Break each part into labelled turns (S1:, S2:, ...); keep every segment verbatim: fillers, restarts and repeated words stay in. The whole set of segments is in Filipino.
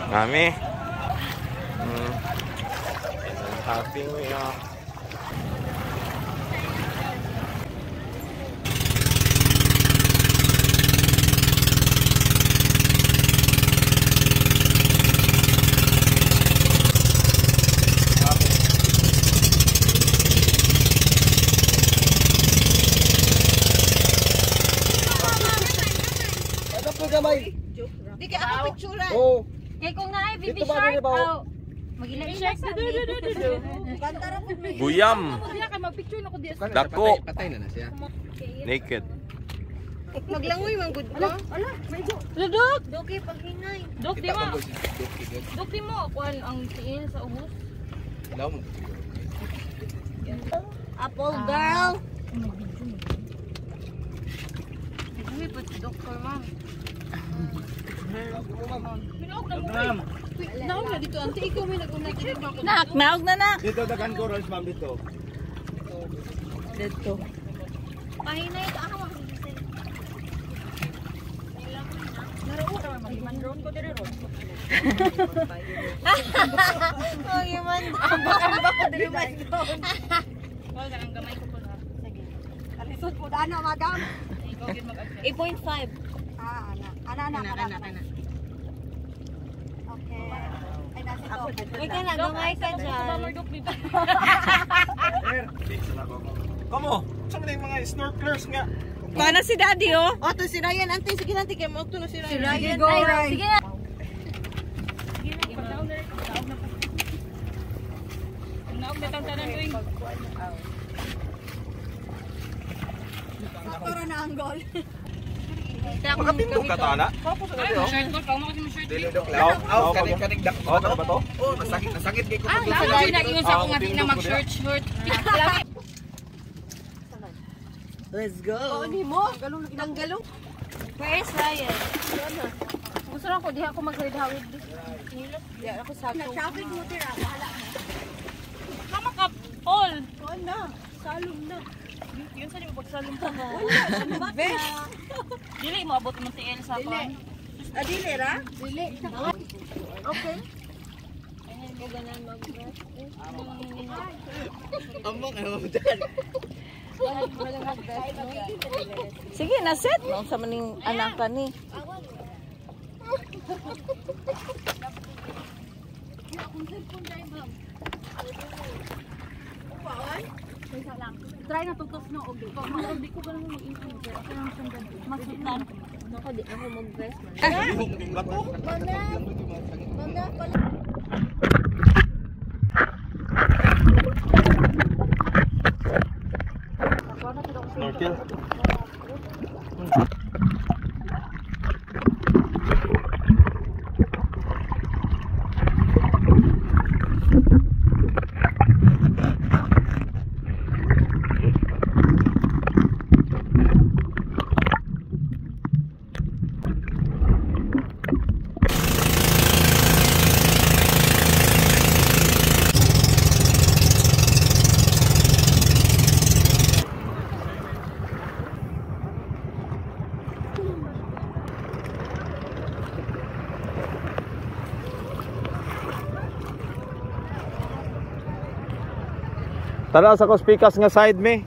S1: Kami. Hmm. Happy mo yun.
S2: Di ka ako picturean.
S3: Oh.
S4: Kaya ko nga eh, baby
S3: Dito ba,
S4: shark.
S3: dito ba?
S4: Oh. Mag-ila-ila sa
S2: Kantara po may.
S1: Guyam.
S4: Mag-picture na ko di.
S1: Dako.
S3: Patay na na siya.
S1: Naked.
S2: Maglangoy man good ko.
S4: Ala, medyo. Ludok.
S2: Doki paghingay.
S4: Dok di mo. Dok di mo. Kuan ang tiil sa ubos.
S3: Ilaw mo.
S2: Apple girl.
S4: Uy, pati doktor ma'am. Naog na dito. Ante, ikaw may nag-check ako.
S2: Nak, naog na nak.
S3: Dito dagan ko Rolls ma'am dito.
S2: Dito. Pahinay ka ako.
S4: Man-drone ko dire ron.
S2: Oh, yaman. Ambak-ambak ko diri man doon.
S4: Wala ang gamay ko po lahat. Sige.
S2: Alisod po dano, madam.
S4: Ikaw gid mag-adjust.
S2: eight point five. Ah, ana. Ana, ana,
S4: Anak,
S2: ana.
S4: anak, anak.
S2: Okay. Ay, nasa ito. Uy, ka na, gamay ka dyan.
S4: Dok, biba.
S3: Kamo, sa mga mga snorkelers nga.
S2: Paano si Daddy, oh? Oh, to si Ryan. Ante, sige natin. Kaya mo to na si Ryan. Si Ryan. Ay, sige na.
S4: Naog na tantanan ko yung.
S2: Para na ang goal.
S3: Makapindog ka ta na?
S4: Ay, shirt ko. Kau mo kasi mo shirt ko.
S3: Dilo lang. Aw, kaning kaning dak. Oh, ba to? Oh, masakit, masakit kay ko
S4: Ah,
S3: pag
S4: lalo din na-iyon sa akong nga na mag-shirt, shirt.
S2: Let's go. Oh, ni mo. Nang galong. Where is Ryan?
S4: Gusto lang ko, di ako mag-hawid.
S2: Di ako sa ato. Nag-traffic mo tira. Bahala mo.
S4: Kama ka, Paul.
S2: Kuan na. Salong na.
S4: Yun sa di mo pagsalong ka mo.
S2: Wala. Best.
S4: Dili mo abot mo T L sa ako.
S2: Ah, dili ra? Dili. Okay.
S3: Amo ka mo dyan.
S2: Sige, na-set mo sa maning anak ka ni.
S4: Try na tutos no og di ko. Di ko ganun mag-include. Ako lang siyang ganun. Masutan.
S2: Ako di ako mag-dress man.
S3: Yung bato.
S2: Mama, pala.
S3: Snorkel.
S1: Tara sa Kospikas nga side me.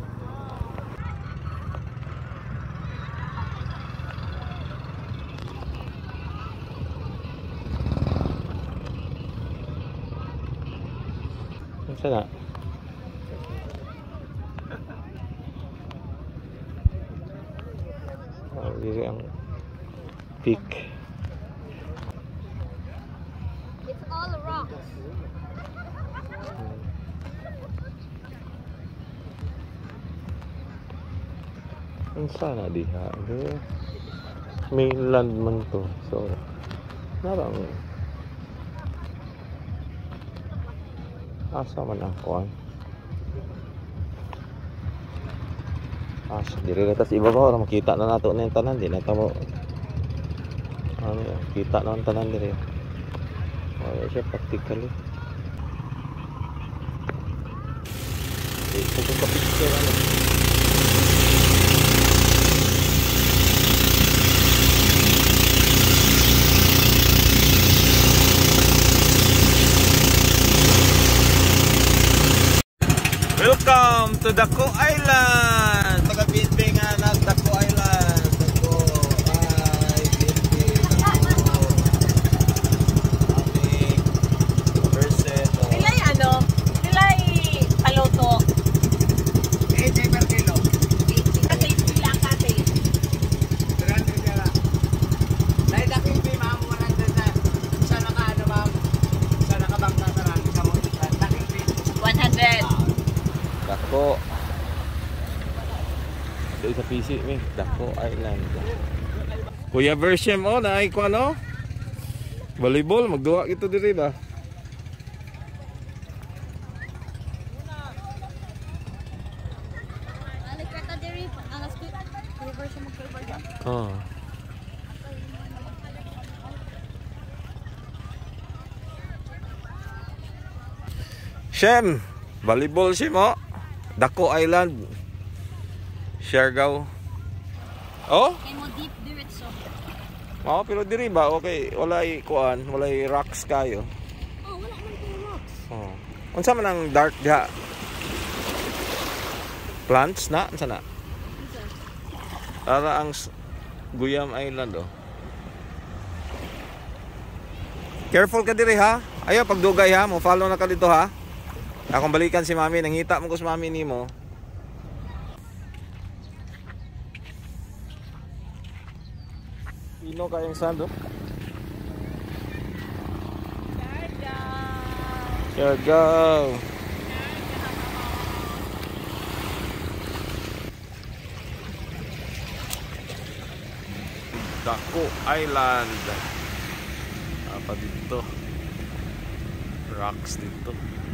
S1: Sana. Oh, diri ang peak.
S4: It's all rocks.
S1: Ang sana diha. Mainland man to. So, narang asa man ang kuan. Asa diri na tas iba ba ora makita na nato na yung tanan di na tamo. Ano yan, kita na ang tanan diri. Wala siya practically. Ito ko kapicture ano. to Dako Island. Taga B N B nga nag Dako Island. Dako ay B N B. Aming percent.
S2: Sila'y ano? Sila'y paloto.
S3: eighty per kilo.
S2: Kasi sila kasi.
S3: three hundred ka lang. Dahil daking pi, ma'am, one hundred na. Isa naka, ano, ma'am? Isa nakabang na tarang. Isa mo, daking pi.
S2: one hundred.
S1: Dako. Doon sa P C mi, Dako Island. Kuya Versyem oh, naay ko ano? Volleyball, magduwa kito diri ba?
S4: Alik ka diri, alas ko. Cover siya mag-cover dyan.
S1: Oh. Shem, volleyball si mo. Dako Island. Siargao. Oh?
S4: Kaya mo deep diretso.
S1: Oh, pero diri ba okay, walay kuan, walay rocks kayo.
S4: Oh, wala man kayo rocks.
S1: Oh. Unsa man ang dark diha? Plants na, unsa na? Ara ang s- Guyam Island oh. Careful ka diri ha. Ayo pagdugay ha, mo follow na ka dito ha. Akong balikan si Mami, nangita mo ko si Mami nimo. Pino kayong sando? Siargao. Dako Island. Apa dito? Rocks dito.